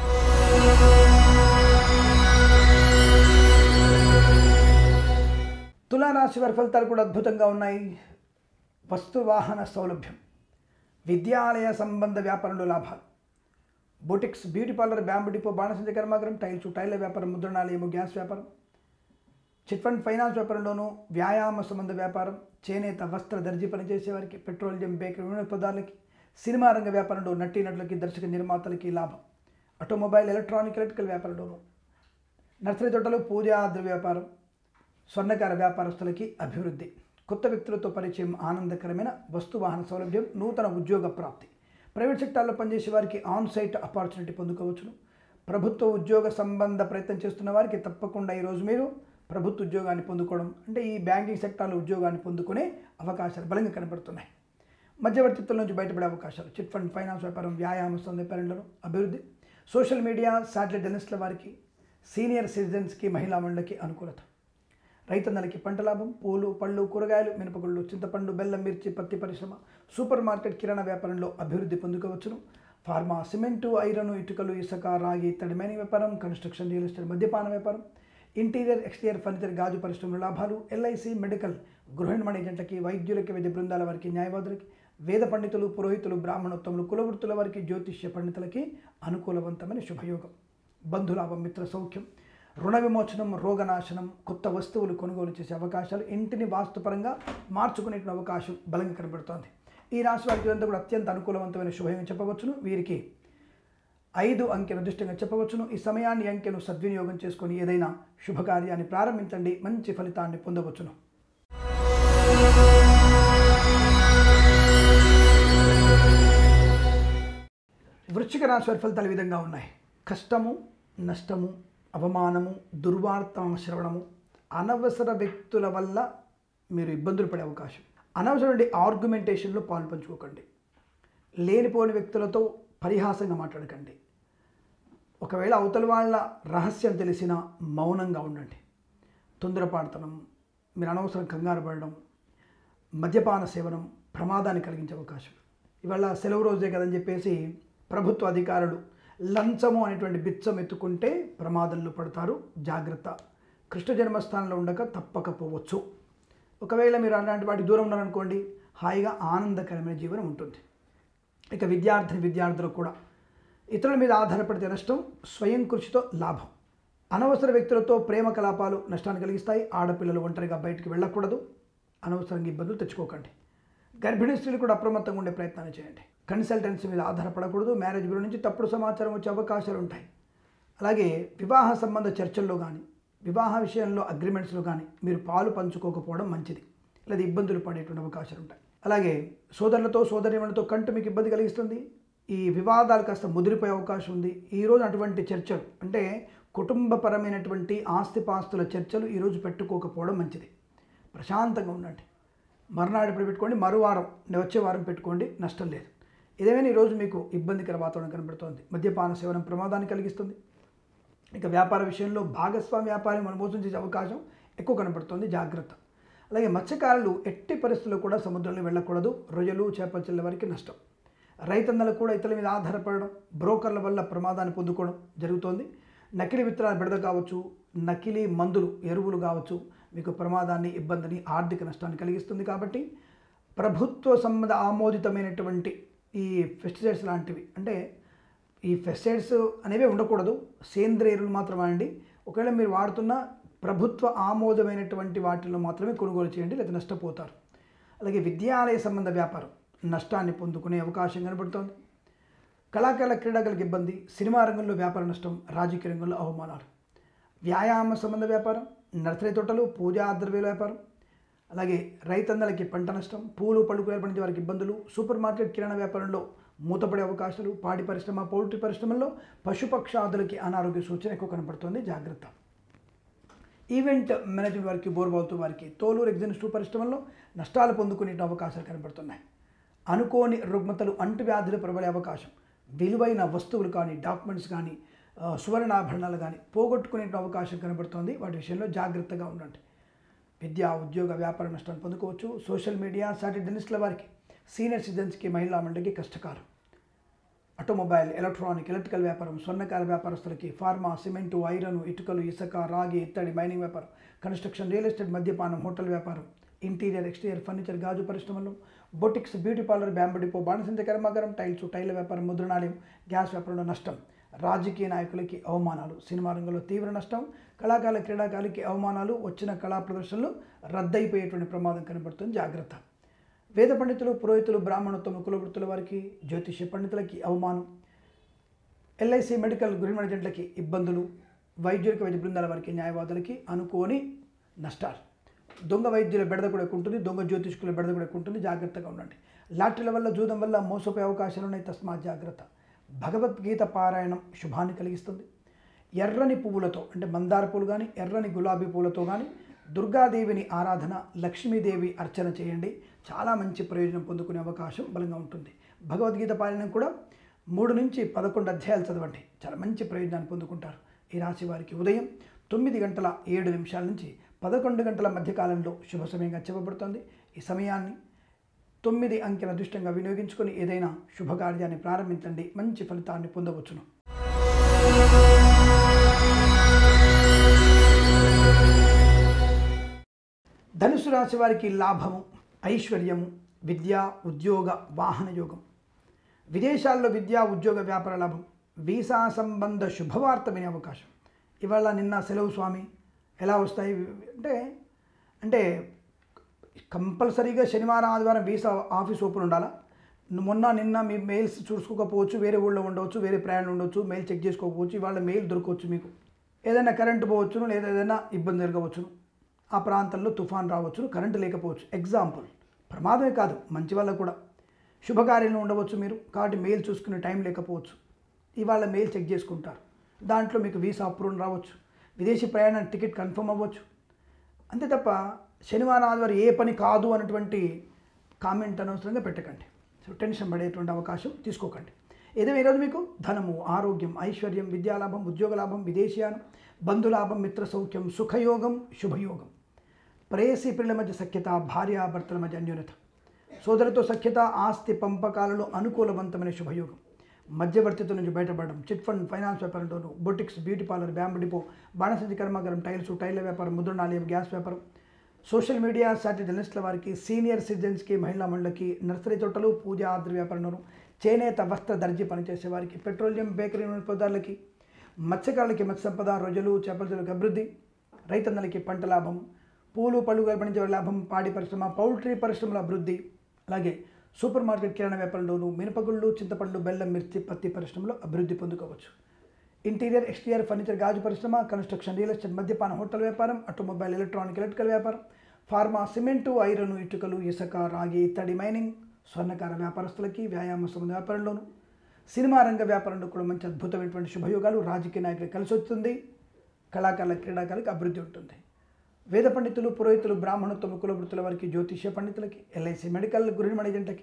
తులారాశి వారి ఫలితాలు కూడా అద్భుతంగా ఉన్నాయి. వస్తు వాహన సౌలభ్యం, విద్యాలయ సంబంధ వ్యాపారంలో లాభాలు, boutiques, beauty parlour, bamboo depot, బాణసంచ కర్మాగారం, టైల్స్, టైల్ల వ్యాపారం, ముద్రణాలయము, గ్యాస్ వ్యాపారం, చిట్ ఫండ్ ఫైనాన్స్ వ్యాపారంలోనూ, వ్యాయామ సంబంధ వ్యాపారం, చేనేత, వస్త్ర, దర్జీ పనిచేసే వారికి, పెట్రోలియం, బేకరీ, వినోదపదార్థాలకి, సినిమా రంగ వ్యాపారంలో నటీనటులకి, దర్శక నిర్మాతలకి లాభం. ఆటోమొబైల్, ఎలక్ట్రానిక్, ఎలక్ట్రికల్ వ్యాపారంలోనూ, నర్సరీ తోటలు, పూజా ద్రవ్య వ్యాపారం, స్వర్ణకార వ్యాపారస్తులకి అభివృద్ధి, కొత్త వ్యక్తులతో పరిచయం, ఆనందకరమైన వస్తు వాహన సౌలభ్యం, నూతన ఉద్యోగ ప్రాప్తి, ప్రైవేట్ సెక్టార్లో పనిచేసే వారికి ఆన్ సైట్ ఆపర్చునిటీ పొందుకోవచ్చును. ప్రభుత్వ ఉద్యోగ సంబంధ ప్రయత్నం చేస్తున్న వారికి తప్పకుండా ఈరోజు మీరు ప్రభుత్వ ఉద్యోగాన్ని పొందుకోవడం, అంటే ఈ బ్యాంకింగ్ సెక్టార్లో ఉద్యోగాన్ని పొందుకునే అవకాశాలు బలంగా కనబడుతున్నాయి. మధ్యవర్తిత్వం నుంచి బయటపడే అవకాశాలు, చిట్ ఫండ్ ఫైనాన్స్ వ్యాపారం, వ్యాయామ సంబంధ వ్యాపారంలో అభివృద్ధి, సోషల్ మీడియా, శాటిలైట్ జర్నలిస్టుల వారికి, సీనియర్ సిటిజన్స్కి, మహిళా మండలికి అనుకూలత, రైతన్నలకి పంట లాభం, పూలు, పళ్ళు, కూరగాయలు, మినపగుళ్ళు, చింతపండు, బెల్లం, మిర్చి, పత్తి పరిశ్రమ, సూపర్ మార్కెట్, కిరాణా వ్యాపారంలో అభివృద్ధి పొందుకోవచ్చును. ఫార్మా, సిమెంటు, ఐరన్, ఇటుకలు, ఇసుక, రాగి, తడిమైన వ్యాపారం, కన్స్ట్రక్షన్, రియల్ ఎస్టేట్, మద్యపాన వ్యాపారం, ఇంటీరియర్, ఎక్స్టీరియర్ ఫర్నిచర్, గాజు పరిశ్రమల లాభాలు, ఎల్ఐసి, మెడికల్, గృహ నిర్మాణ ఏజెంట్లకి, వైద్యులకి, వైద్య బృందాల వారికి, న్యాయవాదులకి, వేద పండితులు, పురోహితులు, బ్రాహ్మణోత్తములు, కులవృత్తుల వారికి, జ్యోతిష్య పండితులకి అనుకూలవంతమైన శుభయోగం. బంధులాభం, మిత్ర సౌఖ్యం, రుణ విమోచనం, రోగనాశనం, కొత్త వస్తువులు కొనుగోలు చేసే అవకాశాలు, ఇంటిని వాస్తుపరంగా మార్చుకునేటువంటి అవకాశం బలంగా కనబడుతోంది. ఈ రాశి వారికి అంతా కూడా అత్యంత అనుకూలవంతమైన శుభయోగం చెప్పవచ్చును. వీరికి ఐదు అంకెను అదృష్టంగా చెప్పవచ్చును. ఈ సమయాన్ని, అంకెను సద్వినియోగం చేసుకొని ఏదైనా శుభకార్యాన్ని ప్రారంభించండి, మంచి ఫలితాన్ని పొందవచ్చును. వృశ్చిక రాశి వారి ఫలితాలు ఈ విధంగా ఉన్నాయి. కష్టము, నష్టము, అవమానము, దుర్వార్త శ్రవణము, అనవసర వ్యక్తుల వల్ల మీరు ఇబ్బందులు పడే అవకాశం. అనవసరమైన ఆర్గ్యుమెంటేషన్లో పాలు పంచుకోకండి. లేనిపోని వ్యక్తులతో పరిహాసంగా మాట్లాడకండి. ఒకవేళ అవతల వాళ్ళ రహస్యం తెలిసినా మౌనంగా ఉండండి. తొందరపాటుతనం, మీరు అనవసరం కంగారు పడడం, మద్యపాన సేవనం ప్రమాదాన్ని కలిగించే అవకాశం. ఇవాళ సెలవు రోజే కదని చెప్పేసి ప్రభుత్వ అధికారులు లంచము అనేటువంటి బిచ్చం ఎత్తుకుంటే ప్రమాదంలో పడతారు. జాగ్రత్త. కృష్ణ జన్మస్థానంలో ఉండక తప్పకపోవచ్చు. ఒకవేళ మీరు అలాంటి వాటి దూరం ఉన్నారనుకోండి, హాయిగా ఆనందకరమైన జీవనం ఉంటుంది. ఇక విద్యార్థిని విద్యార్థులకు కూడా ఇతరుల మీద ఆధారపడితే నష్టం, స్వయం కృషితో లాభం. అనవసర వ్యక్తులతో ప్రేమ కలాపాలు నష్టాన్ని కలిగిస్తాయి. ఆడపిల్లలు ఒంటరిగా బయటికి వెళ్ళకూడదు. అనవసరంగా ఇబ్బందులు తెచ్చుకోకండి. గర్భిణీ స్త్రీలు కూడా అప్రమత్తంగా ఉండే ప్రయత్నాన్ని చేయండి. కన్సల్టెన్సీ మీద ఆధారపడకూడదు. మ్యారేజ్ బ్యూరో నుంచి తప్పుడు సమాచారం వచ్చే అవకాశాలు ఉంటాయి. అలాగే వివాహ సంబంధ చర్చల్లో కానీ, వివాహ విషయంలో అగ్రిమెంట్స్లో కానీ మీరు పాలు పంచుకోకపోవడం మంచిది, లేదా ఇబ్బందులు పడేటువంటి అవకాశాలు ఉంటాయి. అలాగే సోదరులతో, సోదరీమణులతో కంటూ మీకు ఇబ్బంది కలిగిస్తుంది. ఈ వివాదాలు కాస్త ముదిరిపోయే అవకాశం ఉంది. ఈరోజు అటువంటి చర్చలు, అంటే కుటుంబపరమైనటువంటి ఆస్తిపాస్తుల చర్చలు ఈరోజు పెట్టుకోకపోవడం మంచిది. ప్రశాంతంగా ఉండండి. మర్నాడు ఇప్పుడు పెట్టుకోండి, మరో వారం వచ్చే వారం పెట్టుకోండి, నష్టం లేదు. ఏదేమైనా ఈరోజు మీకు ఇబ్బందికర వాతావరణం కనబడుతోంది. మద్యపాన సేవనం ప్రమాదాన్ని కలిగిస్తుంది. ఇక వ్యాపార విషయంలో భాగస్వామి వ్యాపారం మనం మోసం చేసే అవకాశం ఎక్కువ కనబడుతుంది. జాగ్రత్త. అలాగే మత్స్యకారులు ఎట్టి పరిస్థితుల్లో కూడా సముద్రంలో వెళ్ళకూడదు. రొయ్యలు, చేపలు చెల్లె వారికి నష్టం. రైతన్నలు కూడా ఇతరుల మీద ఆధారపడడం, బ్రోకర్ల వల్ల ప్రమాదాన్ని పొందుకోవడం జరుగుతోంది. నకిలీ విత్తనాలు బెడద కావచ్చు, నకిలీ మందులు, ఎరువులు కావచ్చు, మీకు ప్రమాదాన్ని, ఇబ్బందిని, ఆర్థిక నష్టాన్ని కలిగిస్తుంది. కాబట్టి ప్రభుత్వ సంబంధ ఆమోదితమైనటువంటి ఈ పెస్టిసైడ్స్ లాంటివి, అంటే ఈ పెస్టిసైడ్స్ అనేవి ఉండకూడదు. సేంద్రియ ఎరువులు మాత్రమే అండి. ఒకవేళ మీరు వాడుతున్న ప్రభుత్వ ఆమోదమైనటువంటి వాటిల్లో మాత్రమే కొనుగోలు చేయండి, లేదా నష్టపోతారు. అలాగే విద్యాలయ సంబంధ వ్యాపారం, నష్టాన్ని పొందుకునే అవకాశం కనబడుతోంది. కళాకారుల క్రీడాకారులకు ఇబ్బంది, సినిమా రంగంలో వ్యాపార నష్టం, రాజకీయ రంగంలో అవమానాలు, వ్యాయామ సంబంధ వ్యాపారం, నర్సరీ తోటలు, పూజా ద్రవ్యాల వ్యాపారం, అలాగే రైతన్నలకి పంట నష్టం, పూలు పళ్ళు పండించే వారికి ఇబ్బందులు, సూపర్ మార్కెట్ కిరాణా వ్యాపారంలో మూతపడే అవకాశాలు, పాడి పరిశ్రమ, పౌల్ట్రీ పరిశ్రమల్లో పశుపక్షాదులకి అనారోగ్య సూచన ఎక్కువ కనబడుతోంది. జాగ్రత్త. ఈవెంట్ మేనేజ్మెంట్ వారికి, బోర్బావుతో వారికి, తోలు ఎగ్జిస్టు పరిశ్రమల్లో నష్టాలు పొందుకునే అవకాశాలు కనబడుతున్నాయి. అనుకోని రుగ్మతలు, అంటువ్యాధులు ప్రబలే అవకాశం, విలువైన వస్తువులు కానీ, డాక్యుమెంట్స్ కానీ, సువర్ణాభరణాలు కానీ పోగొట్టుకునే అవకాశం కనబడుతోంది. వాటి విషయంలో జాగ్రత్తగా ఉండండి. విద్యా, ఉద్యోగ, వ్యాపార నష్టాన్ని పొందుకోవచ్చు. సోషల్ మీడియా సాటి డెనిస్ట్ల వారికి, సీనియర్ సిటిజన్స్కి, మహిళా మండలికి కష్టకాలం. ఆటోమొబైల్, ఎలక్ట్రానిక్, ఎలక్ట్రికల్ వ్యాపారం, స్వర్ణకార వ్యాపారస్తులకి, ఫార్మా, సిమెంటు, ఐరన్, ఇటుకలు, ఇసుక, రాగి, ఇత్తడి, మైనింగ్ వ్యాపారం, కన్స్ట్రక్షన్, రియల్ ఎస్టేట్, మద్యపానం, హోటల్ వ్యాపారం, ఇంటీరియర్, ఎక్స్టీరియర్, ఫర్నిచర్, గాజు పరిశ్రమలు, boutiques, beauty parlour, bamboo depot, బాణసంచ కర్మాగారం, టైల్స్, టైల్ వ్యాపారం, ముద్రణాలయం, గ్యాస్ వ్యాపారంలో నష్టం, రాజకీయ నాయకులకి అవమానాలు, సినిమా రంగంలో తీవ్ర నష్టం, కళాకారుల క్రీడాకారులకి అవమానాలు, వచ్చిన కళా ప్రదర్శనలు రద్దయిపోయేటువంటి ప్రమాదం కనబడుతుంది. జాగ్రత్త. వేద పండితులు, పురోహితులు, బ్రాహ్మణోత్తమ కులవృత్తుల వారికి, జ్యోతిష్య పండితులకి అవమానం, ఎల్ఐసి మెడికల్ గృహ ఏజెంట్లకి ఇబ్బందులు, వైద్యులకి, వైద్య బృందాల వారికి, న్యాయవాదులకి అనుకోని నష్టాలు. దొంగ వైద్యుల బెడద కూడా ఎక్కువ ఉంటుంది, దొంగ జ్యోతిష్కుల బెడద కూడా ఎక్కువ ఉంటుంది. జాగ్రత్తగా ఉండండి. లాటరీల వల్ల, జూదం వల్ల మోసపోయే అవకాశాలు ఉన్నాయి. తస్మాత్ జాగ్రత్త. భగవద్గీత పారాయణం శుభాన్ని కలిగిస్తుంది. ఎర్రని పువ్వులతో, అంటే మందార పూలు కానీ, ఎర్రని గులాబీ పూలతో కానీ దుర్గాదేవిని ఆరాధన, లక్ష్మీదేవి అర్చన చేయండి. చాలా మంచి ప్రయోజనం పొందుకునే అవకాశం బలంగా ఉంటుంది. భగవద్గీత పారాయణం కూడా మూడు నుంచి పదకొండు అధ్యాయాలు చదవండి. చాలా మంచి ప్రయోజనాన్ని పొందుకుంటారు. ఈ రాశి వారికి ఉదయం తొమ్మిది గంటల ఏడు నిమిషాల నుంచి పదకొండు గంటల మధ్యకాలంలో శుభ సమయంగా చెప్పబడుతుంది. ఈ సమయాన్ని తొమ్మిది అంకెల అదృష్టంగా వినియోగించుకొని ఏదైనా శుభకార్యాన్ని ప్రారంభించండి. మంచి ఫలితాన్ని పొందవచ్చును. ధనుసు రాశి వారికి లాభము, ఐశ్వర్యము, విద్యా, ఉద్యోగ, వాహన యోగం, విదేశాల్లో విద్యా, ఉద్యోగ, వ్యాపార లాభం, వీసా సంబంధ శుభవార్త వినే అవకాశం. ఇవాళ నిన్న సెలవు స్వామి ఎలా వస్తాయి అంటే అంటే కంపల్సరీగా శనివారం, ఆదివారం వీసా ఆఫీస్ ఓపెన్ ఉండాలా? మొన్న నిన్న మీ మెయిల్స్ చూసుకోకపోవచ్చు, వేరే ఊళ్ళో ఉండవచ్చు, వేరే ప్రయాణం ఉండవచ్చు, మెయిల్ చెక్ చేసుకోకపోవచ్చు, ఇవాళ మెయిల్ దొరకవచ్చు. మీకు ఏదైనా కరెంటు పోవచ్చును, లేదా ఏదైనా ఇబ్బంది జరగవచ్చును, ఆ ప్రాంతంలో తుఫాన్ రావచ్చును, కరెంటు లేకపోవచ్చు. ఎగ్జాంపుల్, ప్రమాదమే కాదు, మంచి వల్ల కూడా శుభకార్యంలో ఉండవచ్చు మీరు. కాబట్టి మెయిల్ చూసుకునే టైం లేకపోవచ్చు. ఇవాళ మెయిల్ చెక్ చేసుకుంటారు, దాంట్లో మీకు వీసా అప్రూవల్ రావచ్చు, విదేశీ ప్రయాణానికి టికెట్ కన్ఫర్మ్ అవ్వచ్చు. అంతే తప్ప శనివారం, ఆదివారం ఏ పని కాదు అన్నటువంటి కామెంట్ అనవసరంగా పెట్టకండి. సో టెన్షన్ పడేటువంటి అవకాశం తీసుకోకండి. ఏదైనా ఈరోజు మీకు ధనము, ఆరోగ్యం, ఐశ్వర్యం, విద్యాలాభం, ఉద్యోగ లాభం, విదేశీయానం, బంధులాభం, మిత్ర సౌఖ్యం, సుఖయోగం, శుభయోగం, ప్రేయసి పిల్లల మధ్య సఖ్యత, భార్యాభర్తల మధ్య అన్యోన్యత, సోదరులతో సఖ్యత, ఆస్తి పంపకాలలో అనుకూలవంతమైన శుభయోగం, మధ్యవర్తిత్వం నుంచి బయటపడడం, చిట్ ఫండ్, ఫైనాన్స్ వ్యాపారంలోను, boutiques, beauty parlour, bamboo depot, బాణసంచి కర్మాగారం, టైల్స్, టైల్ల వ్యాపారం, ముద్రణాలయం, గ్యాస్ వ్యాపారం, సోషల్ మీడియా సాటి జర్నలిస్టుల వారికి, సీనియర్ సిటిజన్స్కి, మహిళా మండలికి, నర్సరీ తోటలు, పూజా ఆద్ర వ్యాపారంలోను, చేనేత, వస్త్ర, దర్జీ పనిచేసే వారికి, పెట్రోలియం, బేకరీ పదార్థాలకి, మత్స్యకారులకి మత్స్య సంపద, రొయ్యలు, చేపలకి అభివృద్ధి, రైతన్నలకి పంట లాభం, పూలు పళ్ళు పండించే లాభం, పాడి పరిశ్రమ, పౌల్ట్రీ పరిశ్రమల అభివృద్ధి, అలాగే సూపర్ మార్కెట్ కిరాణా వ్యాపారంలోను, మినపగుళ్ళు, చింతపండు, బెల్లం, మిర్చి, పత్తి పరిశ్రమలో అభివృద్ధి పొందుకోవచ్చు. ఇంటీరియర్, ఎక్స్టీరియర్, ఫర్నిచర్, గాజు పరిశ్రమ, కన్స్ట్రక్షన్, రియల్ ఎస్టేట్, మద్యపాన, హోటల్ వ్యాపారం, ఆటోమొబైల్, ఎలక్ట్రానిక్, ఎలక్ట్రికల్ వ్యాపారం, ఫార్మా, సిమెంటు, ఐరన్, ఇటుకలు, ఇసుక, రాగి, ఇత్తడి, మైనింగ్, స్వర్ణకార వ్యాపారస్తులకి, వ్యాయామ సంబంధ వ్యాపారంలోను, సినిమా రంగ వ్యాపారంలో కూడా మంచి అద్భుతమైనటువంటి శుభయోగాలు, రాజకీయ నాయకులకు కలిసి వస్తుంది. కళాకారుల, క్రీడాకారులకు అభివృద్ధి ఉంటుంది. వేద పండితులు, పురోహితులు, బ్రాహ్మణోత్తమ కులవృత్తుల వారికి, జ్యోతిష్య పండితులకి, ఎల్ఐసి మెడికల్ గృహ ఏజెంట్లకి,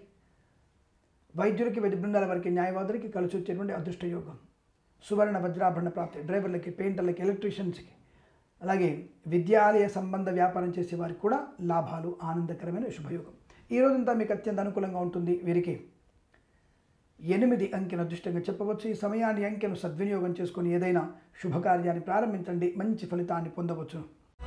వైద్యులకి, వైద్య బృందాల వారికి, న్యాయవాదులకి కలిసి వచ్చేటువంటి అదృష్ట యోగం, సువర్ణ వజ్రాభరణ ప్రాప్తి, డ్రైవర్లకి, పెయింటర్లకి, ఎలక్ట్రీషియన్స్కి, అలాగే విద్యాలయ సంబంధ వ్యాపారం చేసే వారికి కూడా లాభాలు, ఆనందకరమైన శుభయోగం. ఈ రోజంతా మీకు అత్యంత అనుకూలంగా ఉంటుంది. వీరికి ఎనిమిది అంకెను అదృష్టంగా చెప్పవచ్చు. ఈ సమయాన్ని, అంకెను సద్వినియోగం చేసుకొని ఏదైనా శుభకార్యాన్ని ప్రారంభించండి. మంచి ఫలితాన్ని పొందవచ్చు.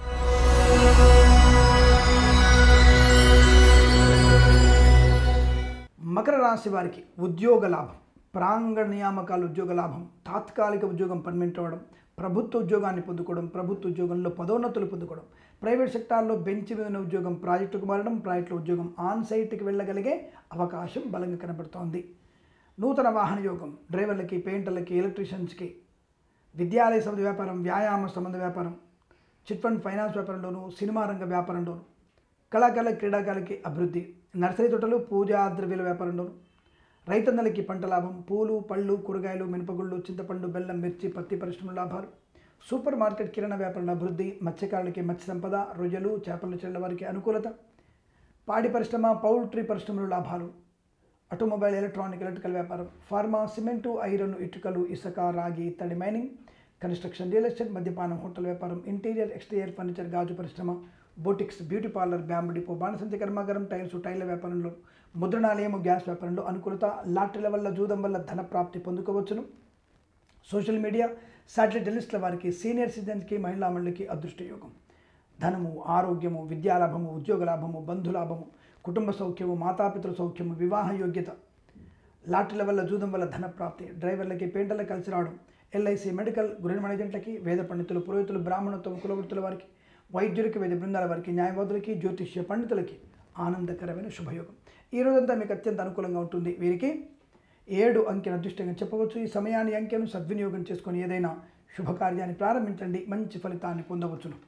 మకర రాశి వారికి ఉద్యోగ లాభం, ప్రాంగణ నియామకాలు, ఉద్యోగ లాభం, తాత్కాలిక ఉద్యోగం పర్మనెంట్ అవ్వడం, ప్రభుత్వ ఉద్యోగాన్ని పొందుకోవడం, ప్రభుత్వ ఉద్యోగంలో పదోన్నతులు పొందుకోవడం, ప్రైవేట్ సెక్టార్లో బెంచ్ మీద ఉన్న ఉద్యోగం ప్రాజెక్టుకు మారడం, ప్రాజెక్టులో ఉద్యోగం ఆన్ సైట్కి వెళ్ళగలిగే అవకాశం బలంగా కనబడుతోంది. నూతన వాహన యోగం డ్రైవర్లకి, పెయింటర్లకి, ఎలక్ట్రీషియన్స్కి, విద్యాలయ సంబంధ వ్యాపారం, వ్యాయామ సంబంధ వ్యాపారం, చిట్ ఫండ్ ఫైనాన్స్ వ్యాపారంలోను, సినిమా రంగ వ్యాపారంలోను, కళాకారుల క్రీడాకారులకి అభివృద్ధి, నర్సరీ తోటలు, పూజా ద్రవ్యాల వ్యాపారంలోను, రైతన్నలకి పంట లాభం, పూలు, పళ్ళు, కూరగాయలు, మినపగుళ్ళు, చింతపండు, బెల్లం, మిర్చి, పత్తి పరిశ్రమల లాభాలు, సూపర్ మార్కెట్ కిరాణా వ్యాపారంలో అభివృద్ధి, మత్స్యకారులకి మత్స్య సంపద, రొయ్యలు, చేపలు చెల్లెల వారికి అనుకూలత, పాడి పరిశ్రమ, పౌల్ట్రీ పరిశ్రమలు లాభాలు, ఆటోమొబైల్, ఎలక్ట్రానిక్, ఎలక్ట్రికల్ వ్యాపారం, ఫార్మా, సిమెంటు, ఐరన్, ఇటుకలు, ఇసుక, రాగి, ఇత్తడి, మైనింగ్, కన్స్ట్రక్షన్, రియల్ ఎస్టేట్, మద్యపానం, హోటల్ వ్యాపారం, ఇంటీరియర్, ఎక్స్టీరియర్ ఫర్నిచర్, గాజు పరిశ్రమ, boutiques, beauty parlour, bamboo depot, బాణసంచి కర్మాగారం, టైల్స్, టైర్ల వ్యాపారంలో, ముద్రణాలయము, గ్యాస్ వ్యాపారంలో అనుకూలత, లాటరీల వల్ల, జూదం వల్ల ధన ప్రాప్తి పొందుకోవచ్చును. సోషల్ మీడియా, శాటిలైట్ జర్నలిస్టుల వారికి, సీనియర్ సిటిజన్స్కి, మహిళా మండలికి అదృష్ట యోగం, ధనము, ఆరోగ్యము, విద్యాలాభము, ఉద్యోగ లాభము, బంధులాభము, కుటుంబ సౌఖ్యము, మాతాపితృ సౌఖ్యము, వివాహ యోగ్యత, లాటరీల వల్ల, జూదం వల్ల ధన ప్రాప్తి, డ్రైవర్లకి, పెయింటర్లకు కలిసి రావడం, ఎల్ఐసి, మెడికల్, గృహ మేనేజెంట్లకి, వేద పండితులు, పురోహితులు, బ్రాహ్మణత్వం, కులవృత్తుల వారికి, వైద్యులకి, వైద్య బృందాల వారికి, న్యాయవాదులకి, జ్యోతిష్య పండితులకి ఆనందకరమైన శుభయోగం. ఈ రోజంతా మీకు అత్యంత అనుకూలంగా ఉంటుంది. వీరికి ఏడు అంకెను అదృష్టంగా చెప్పవచ్చు. ఈ సమయాన్ని, అంకెను సద్వినియోగం చేసుకొని ఏదైనా శుభకార్యాన్ని ప్రారంభించండి, మంచి ఫలితాన్ని పొందవచ్చును.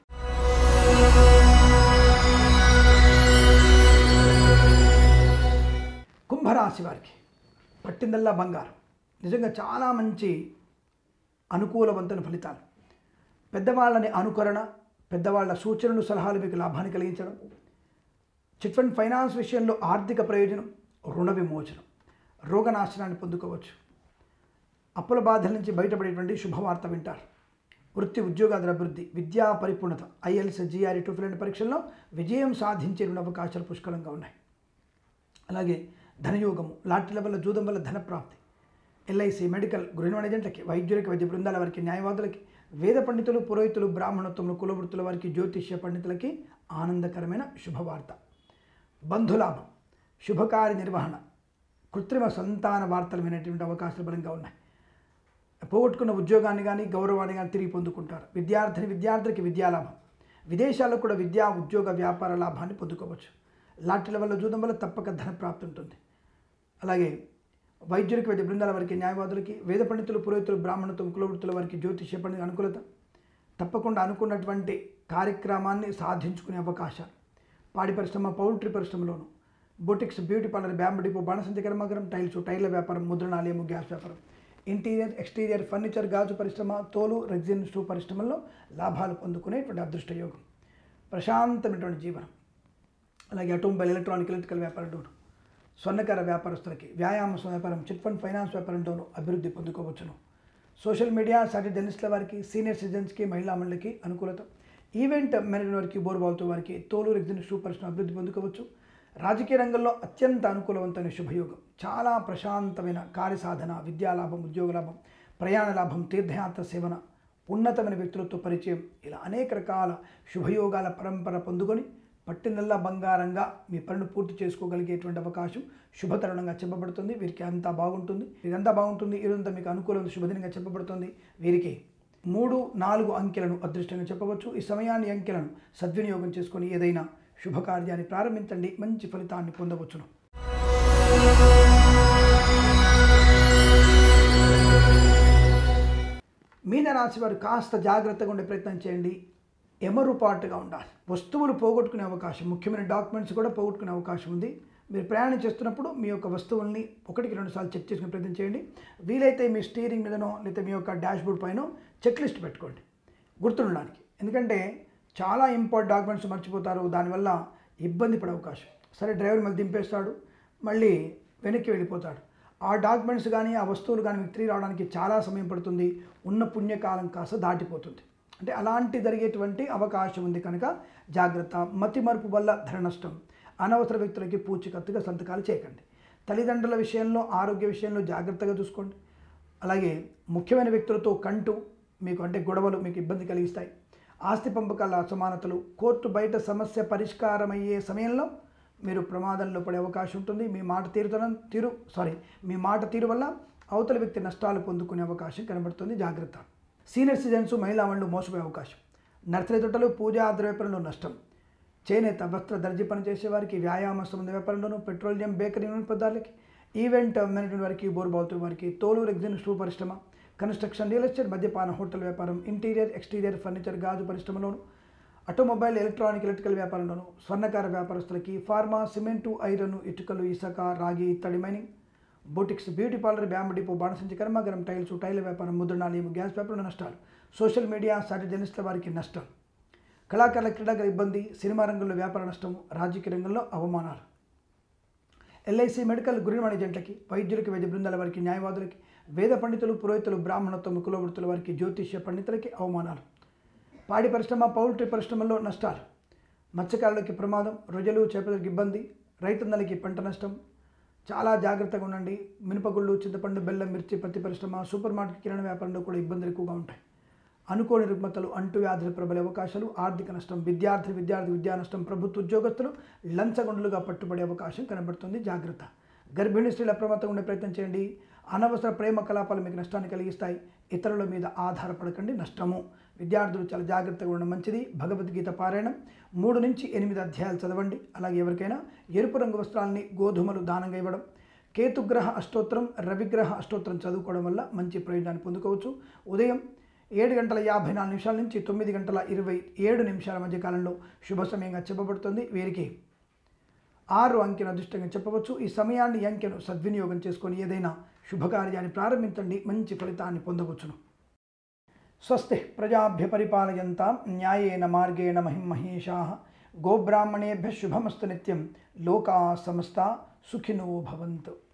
కుంభరాశి వారికి పట్టిందల్లా బంగారం. నిజంగా చాలా మంచి అనుకూలవంతమైన ఫలితాలు. పెద్దవాళ్ళని అనుకరణ, పెద్దవాళ్ళ సూచనలు, సలహాలు మీకు లాభాన్ని కలిగించడం, చిట్ ఫండ్ ఫైనాన్స్ విషయంలో ఆర్థిక ప్రయోజనం, రుణ విమోచనం, రోగనాశనాన్ని పొందుకోవచ్చు. అప్పుల బాధల నుంచి బయటపడేటువంటి శుభవార్త వింటారు. వృత్తి ఉద్యోగాల అభివృద్ధి, విద్యా పరిపూర్ణత, ఐఎల్స్, జిఆర్ఈ, టూ ఫిల్ పరీక్షల్లో విజయం సాధించే రెండు అవకాశాలు పుష్కలంగా ఉన్నాయి. అలాగే ధనయోగము, లాటరీల వల్ల, జూదం వల్ల ధన ప్రాప్తి, ఎల్ఐసి, మెడికల్, గృహ మేనేజెంట్లకి, వైద్యులకి, వైద్య బృందాల వారికి, న్యాయవాదులకి, వేద పండితులు, పురోహితులు, బ్రాహ్మణత్వములు, కులవృత్తుల వారికి, జ్యోతిష్య పండితులకి ఆనందకరమైన శుభవార్త. బంధులాభం, శుభకార్య నిర్వహణ, కృత్రిమ సంతాన వార్తలు వినేటువంటి అవకాశాలు బలంగా ఉన్నాయి. పోగొట్టుకున్న ఉద్యోగాన్ని కానీ, గౌరవాన్ని కానీ తిరిగి పొందుకుంటారు. విద్యార్థిని, విద్యార్థికి విద్యాలాభం, విదేశాల్లో కూడా విద్యా, ఉద్యోగ, వ్యాపార లాభాన్ని పొందుకోవచ్చు. లాటరీల వల్ల, జూదం వల్ల తప్పక ధన ప్రాప్తి ఉంటుంది. అలాగే వైద్యులకి, వైద్య బృందాల వారికి, న్యాయవాదులకి, వేద పండితులు, పురోహితులు, బ్రాహ్మణత్వం, కులవృత్తుల వారికి, జ్యోతిష్య పండితుల అనుకూలత, తప్పకుండా అనుకున్నటువంటి కార్యక్రమాన్ని సాధించుకునే అవకాశాలు. పాడి పరిశ్రమ, పౌల్ట్రీ పరిశ్రమలోను, boutiques, beauty parlour, bamboo depot, బాణసంచి కర్మాగారం, టైల్స్, టైర్ల వ్యాపారం, ముద్రణాలయము, గ్యాస్ వ్యాపారం, ఇంటీరియర్, ఎక్స్టీరియర్ ఫర్నిచర్, గాజు పరిశ్రమ, తోలు, రెగ్జిన్, షూ పరిశ్రమల్లో లాభాలు పొందుకునేటువంటి అదృష్ట యోగం. ప్రశాంతమైనటువంటి జీవనం. అలాగే ఆటోమొబైల్, ఎలక్ట్రానిక్, ఎలక్ట్రికల్ వ్యాపారంలోను, స్వర్ణకార వ్యాపారస్తులకి, వ్యాయామ వ్యాపారం, చిట్ ఫండ్ ఫైనాన్స్ వ్యాపారంలోనూ అభివృద్ధి పొందుకోవచ్చును. సోషల్ మీడియా, శాటిలైట్ జర్నలిస్టుల వారికి, సీనియర్ సిటిజన్స్కి, మహిళా మండలికి అనుకూలత, ఈవెంట్ మేనేజ్మెంట్ వారికి, బోరుబావుతో వారికి, తోలు, రెగ్జిన్, షూ పరిశ్రమ అభివృద్ధి పొందుకోవచ్చు. రాజకీయ రంగంలో అత్యంత అనుకూలవంతమైన శుభయోగం. చాలా ప్రశాంతమైన కార్యసాధన, విద్యాలాభం, ఉద్యోగ లాభం, ప్రయాణ లాభం, తీర్థయాత్ర సేవన, ఉన్నతమైన వ్యక్తులతో పరిచయం, ఇలా అనేక రకాల శుభయోగాల పరంపర పొందుకొని పట్టినల్లా బంగారంగా మీ పనులు పూర్తి చేసుకోగలిగేటువంటి అవకాశం శుభతరుణంగా చెప్పబడుతుంది. వీరికి అంతా బాగుంటుంది. ఇదంతా బాగుంటుంది. ఇదంతా మీకు అనుకూలంగా శుభదినంగా చెప్పబడుతుంది. వీరికి మూడు నాలుగు అంకెలను అదృష్టంగా చెప్పవచ్చు. ఈ సమయాన్ని, అంకెలను సద్వినియోగం చేసుకొని ఏదైనా శుభకార్యాన్ని ప్రారంభించండి, మంచి ఫలితాన్ని పొందవచ్చును. మీనరాశి వారు కాస్త జాగ్రత్తగా ఉండే ప్రయత్నం చేయండి. ఎమరుపాటుగా ఉండాలి. వస్తువులు పోగొట్టుకునే అవకాశం, ముఖ్యమైన డాక్యుమెంట్స్ కూడా పోగొట్టుకునే అవకాశం ఉంది. మీరు ప్రయాణం చేస్తున్నప్పుడు మీ యొక్క వస్తువుల్ని ఒకటికి రెండు సార్లు చెక్ చేసుకునే ప్రయత్నం చేయండి. వీలైతే మీ స్టీరింగ్ మీదనో లేకపోతే మీ యొక్క డాష్బోర్డ్ పైన చెక్ లిస్ట్ పెట్టుకోండి గుర్తుండడానికి. ఎందుకంటే చాలా ఇంపార్టెంట్ డాక్యుమెంట్స్ మర్చిపోతారు, దానివల్ల ఇబ్బంది పడే అవకాశం. సరే, డ్రైవర్ మళ్ళీ దింపేస్తాడు, మళ్ళీ వెనక్కి వెళ్ళిపోతాడు. ఆ డాక్యుమెంట్స్ కానీ, ఆ వస్తువులు కానీ మీకు తిరిగి రావడానికి చాలా సమయం పడుతుంది. ఉన్న పుణ్యకాలం కాస్త దాటిపోతుంది. అంటే అలాంటి జరిగేటువంటి అవకాశం ఉంది కనుక జాగ్రత్త. మతి మరుపు వల్ల ధన నష్టం. అనవసర వ్యక్తులకి పూచికత్తుగా సంతకాలు చేయకండి. తల్లిదండ్రుల విషయంలో, ఆరోగ్య విషయంలో జాగ్రత్తగా చూసుకోండి. అలాగే ముఖ్యమైన వ్యక్తులతో కంటూ మీకు అంటే గొడవలు మీకు ఇబ్బంది కలిగిస్తాయి. ఆస్తి పంపకాల అసమానతలు, కోర్టు బయట సమస్య పరిష్కారమయ్యే సమయంలో మీరు ప్రమాదంలో పడే అవకాశం ఉంటుంది. మీ మాట తీరుతనం తీరు సారీ మీ మాట తీరు వల్ల అవతల వ్యక్తి నష్టాలు పొందుకునే అవకాశం కనబడుతుంది. జాగ్రత్త. సీనియర్ సిటిజన్స్ మహిళా మండలు మోసపోయే అవకాశం. నర్సరీ తోటలు పూజా ద్రవ్యపరంలో నష్టం. చేనేత వస్త్ర దర్జీ పని చేసే వారికి, వ్యాయామ సంబంధ వ్యాపారంలోనూ, పెట్రోలియం బేకరీ పదార్థాలకి, ఈవెంట్ మేనేజ్మెంట్ వారికి, బోర్బాల్తో వారికి, తోలు రెగ్జిన్ షూ పరిశ్రమ, కన్స్ట్రక్షన్, రియల్ ఎస్టేట్, మద్యపాన, హోటల్ వ్యాపారం, ఇంటీరియర్ ఎక్స్టీరియర్ ఫర్నిచర్, గాజు పరిశ్రమలోను, ఆటోమొబైల్, ఎలక్ట్రానిక్, ఎలక్ట్రికల్ వ్యాపారంలోను, స్వర్ణకార వ్యాపారస్తులకి, ఫార్మా, సిమెంటు, ఐరన్, ఇటుకలు, ఇసుక, రాగి, ఇత్తడి mining, boutiques, beauty parlour, bamboo depot, బాణసంచి కర్మాగారం, టైల్స్, టైల్ వ్యాపారం, ముద్రణాలయం, గ్యాస్ వ్యాపారంలో నష్టాలు. సోషల్ మీడియా సాటి జర్నలిస్టుల వారికి నష్టం. కళాకారుల, క్రీడాకారుల ఇబ్బంది. సినిమా రంగంలో వ్యాపార నష్టము. రాజకీయ రంగంలో అవమానాలు. ఎల్ఐసి, మెడికల్, గురివాణి జంటలకి, వైద్యులకి, వైద్య బృందాల వారికి, న్యాయవాదులకి, వేద పండితులు, పురోహితులు, బ్రాహ్మణత్వం, కులవృత్తుల వారికి, జ్యోతిష్య పండితులకి అవమానాలు. పాడి పరిశ్రమ, పౌల్ట్రీ పరిశ్రమల్లో నష్టాలు. మత్స్యకారులకి ప్రమాదం. రొయ్యలు, చేపలకి ఇబ్బంది. రైతన్నలకి పంట నష్టం. చాలా జాగ్రత్తగా ఉండండి. మినపగుళ్ళు, చింతపండు, బెల్లం, మిర్చి, పత్తి పరిశ్రమ, సూపర్ మార్కెట్, కిరాణా వ్యాపారంలో కూడా ఇబ్బందులు ఎక్కువగా ఉంటాయి. అనుకోని రుగ్మతలు, అంటువ్యాధులు ప్రబలే అవకాశాలు. ఆర్థిక నష్టం. విద్యార్థి విద్యార్థి విద్యా నష్టం. ప్రభుత్వ ఉద్యోగస్తులు లంచగొండులుగా పట్టుబడే అవకాశం కనబడుతుంది. జాగ్రత్త. గర్భిణీ స్త్రీలు అప్రమత్తంగా ఉండే ప్రయత్నం చేయండి. అనవసర ప్రేమ కలాపాలు మీకు నష్టాన్ని కలిగిస్తాయి. ఇతరుల మీద ఆధారపడకండి, నష్టము. విద్యార్థులు చాలా జాగ్రత్తగా ఉండడం మంచిది. భగవద్గీత పారాయణం మూడు నుంచి ఎనిమిది అధ్యాయాలు చదవండి. అలాగే ఎవరికైనా ఎరుపు రంగు వస్త్రాలని, గోధుమలు దానంగా ఇవ్వడం, కేతుగ్రహ అష్టోత్తరం, రవిగ్రహ అష్టోత్తరం చదువుకోవడం వల్ల మంచి ప్రయోజనాన్ని పొందుకోవచ్చు. ఉదయం ఏడు గంటల యాభై నాలుగు నిమిషాల నుంచి తొమ్మిది గంటల ఇరవై ఏడు నిమిషాల మధ్య కాలంలో శుభ సమయంగా చెప్పబడుతుంది. వీరికి ఆరు అంకెను అదృష్టంగా చెప్పవచ్చు. ఈ సమయాన్ని, ఈ అంకెను సద్వినియోగం చేసుకొని ఏదైనా శుభకార్యాన్ని ప్రారంభించండి, మంచి ఫలితాన్ని పొందవచ్చును. స్వస్తి ప్రజాభ్య పరిపాలయంతాం న్యాయేన మార్గేణ మహిం మహేషాః. గోబ్రాహ్మణేభ్యః శుభమస్తు నిత్యం. లోకా సమస్తా సుఖినో భవంతు.